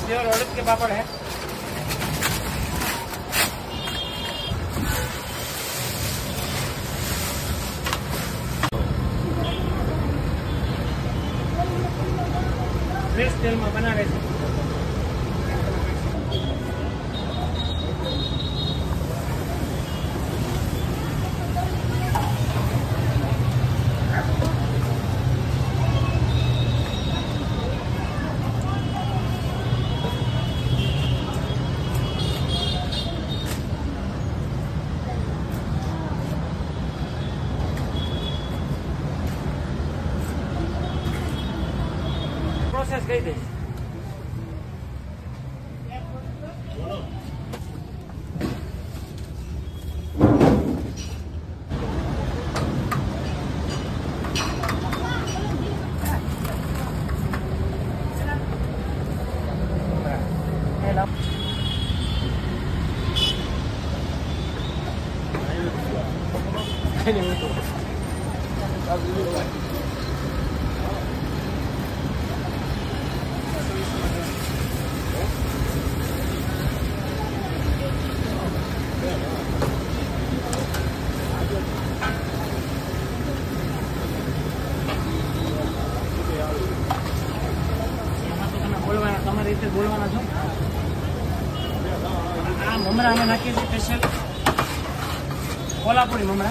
Pure उड़द के पापड़ है। Fresh तेल में बनावे छे। प्रोसेस कही दे। તમારી રીતે બોલવાના છો। આ મમરા અમે નાખીએ છીએ સ્પેશિયલ કોલ્હાપુરી મમરા।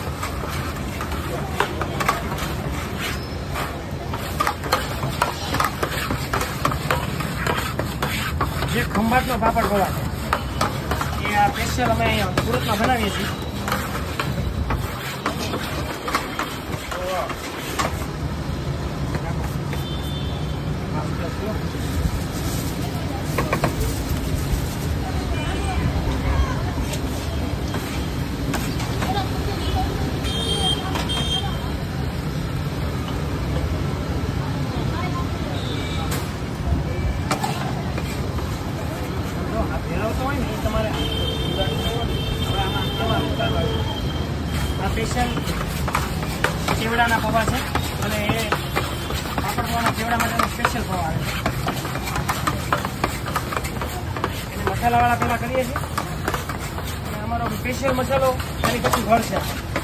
જે ખંભાતનો પાપડ ગોળા છે એ આ સ્પેશિયલ અમે અહીંયા સુરતમાં બનાવીએ છીએ। स्पेशल चेवड़ा पवा है पापड़ पवा चेवड़ा स्पेशल पवा है। मसाला वाला पहला करिए अमरो स्पेशल मसालो पछी घर से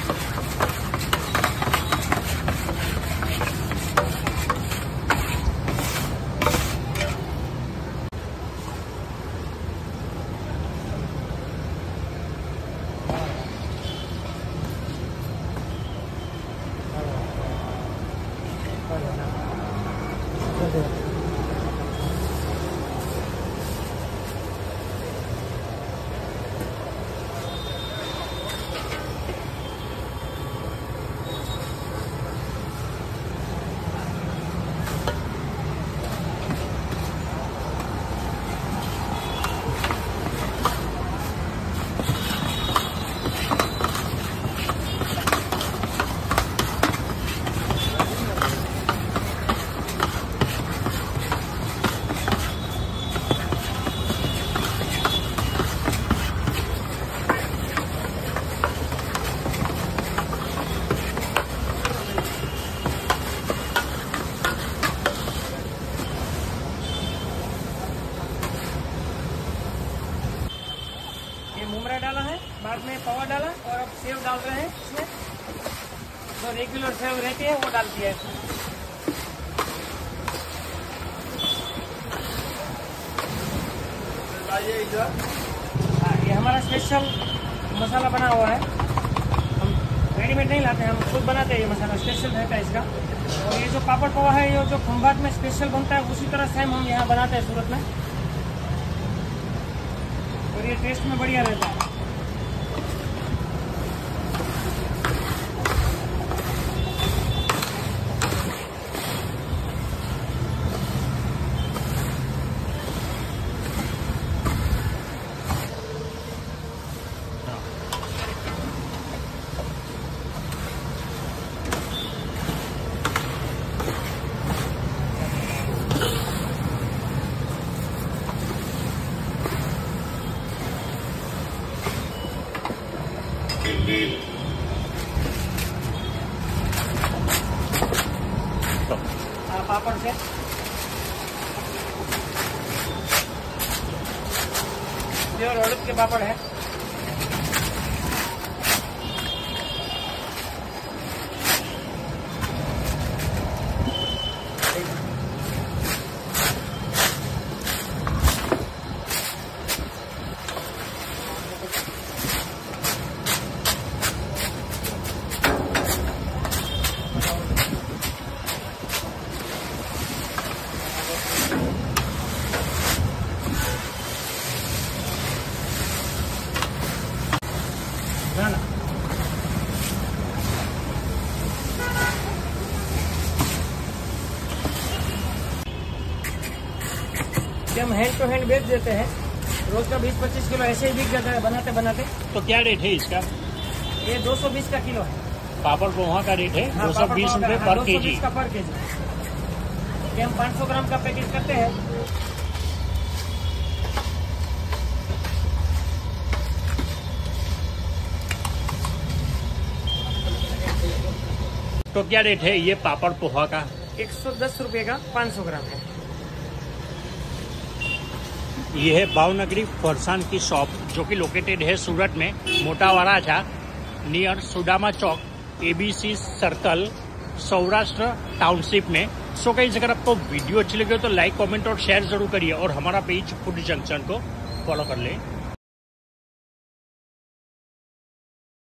मुमरा डाला है, बाद में पवा डाला और अब सेव डाल रहे हैं इसमें। जो रेगुलर सेव रहती है वो डालती है इसमें। हाँ, ये हमारा स्पेशल मसाला बना हुआ है। हम रेडीमेड नहीं लाते हैं, हम खुद बनाते हैं। ये मसाला स्पेशल रहता है इसका। और ये जो पापड़ पवा है ये जो खंभात में स्पेशल बनता है उसी तरह सेम हम यहाँ बनाते हैं सूरत में। और ये टेस्ट में बढ़िया रहता है। पापड़ से प्योर उड़द के पापड़ है। हम हैंड टू हैंड बेच देते हैं, रोज का 20-25 किलो ऐसे ही बिक जाता है बनाते बनाते। तो क्या रेट है इसका? ये 220 का किलो है। पापड़ पोहा का रेट है 220 रुपये पर केजी का पर केजी। ये हम 500 ग्राम का पैकेज करते हैं। तो क्या रेट है ये पापड़ पोहा का? 110 रुपये का 500 ग्राम है। ये है भावनगरी फरसान की शॉप, जो कि लोकेटेड है सूरत में Mota Varachha near Sudama Chowk, ABC circle, Saurashtra township में। सो गाइस, अगर आपको वीडियो अच्छी लगे तो लाइक, कमेंट और शेयर जरूर करिए और हमारा पेज फूड जंक्शन को फॉलो कर ले।